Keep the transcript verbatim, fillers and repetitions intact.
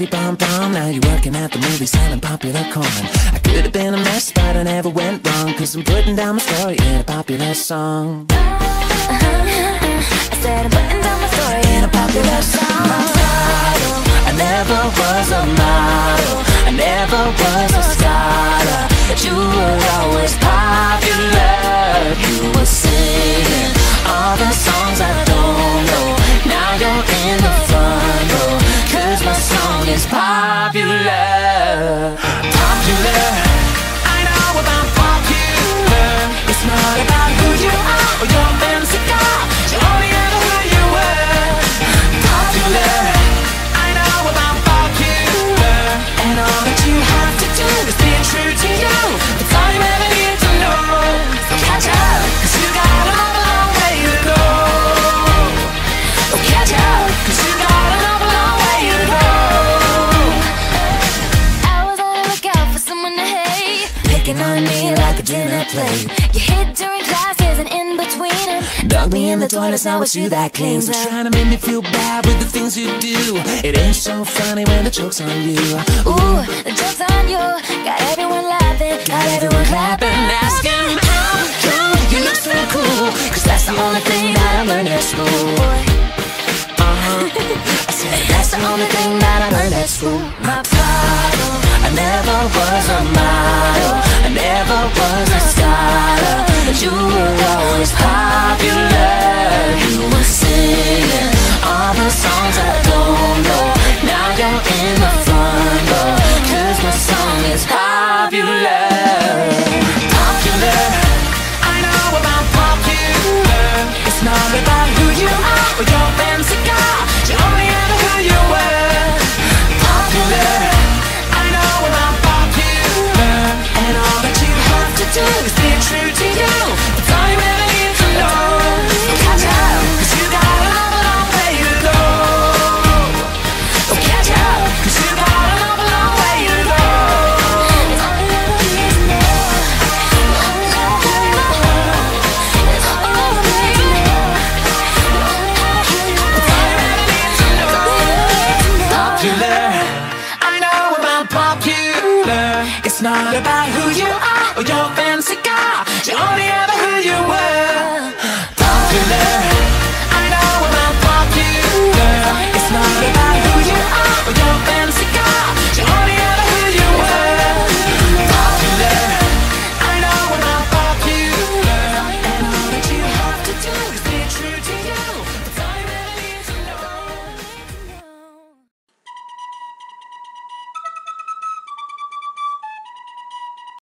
bippity bum bum. Now you're working at the movie selling popular corn. I could have been a mess, but I never went wrong, cause I'm putting down my story in a popular song. I said I'm putting down my story in a popular song. I never was a model, I never was a scholar, but you were always popular. You were singing all the songs I don't know. Now you're in the front row, cause my song is popular. Popular, I know about popular. It's not about who you are or your fancy car, you only ever who you were. Popular, I know about popular. And all that you have to do is be true to you. That's all you ever need to know. So catch up, cause you got a long, long way to go. Oh, catch up, cause you got a long, long way to go. I was on the lookout for someone to hate, picking on me like a dinner plate. You hid during classes and in between them, dug me in the toilets, now it's you that cleans. So trying to make me feel bad with the things you do. It ain't so funny when the joke's on you. Ooh, the joke's on you. Got everyone laughing, got everyone clapping, asking how come you look so cool, cause that's the only thing that I learned at school. Uh-huh. I said that's the only thing that I learned at school. My problem, I never was a model, I never was a scholar, but you were always popular. You were singing all the songs I don't know. Now you're in the front row, cause my song is popular. Popular, I know about popular. It's not about who you are or your fancy car, you only ever who you were. Popular, I know about popular. And all that you have to do is be true to you. That's all you ever need to know. So catch up, cause you got a long, long way to go. So catch up, cause you got a long, long way to go. it's all you ever need to know. It's all you ever need to know. It's all you ever need to know. That's all you ever need to know. Popular, I know about popular. It's not about who you are or your family.